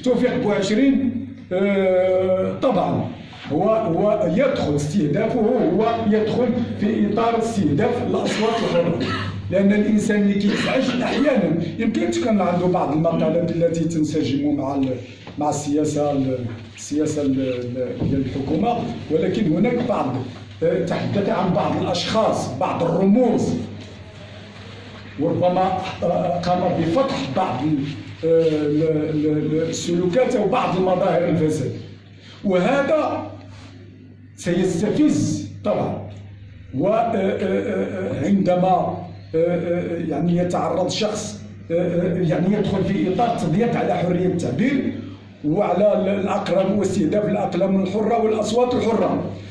توفيق بوعشرين طبعا هو يدخل استهدافه، هو يدخل في اطار استهداف الاصوات الحره، لان الانسان اللي كيزعج احيانا يمكن تكون عنده بعض المقالات التي تنسجم مع السياسه ديال الحكومه، ولكن هناك بعض تحدث عن بعض الاشخاص، بعض الرموز، وربما قام بفتح بعض السلوكات او بعض المظاهر الفساد، وهذا سيستفز طبعا. وعندما يعني يتعرض شخص يعني يدخل في اطار تضييق على حريه التعبير وعلى الاقلام واستهداف الاقلام الحره والاصوات الحره،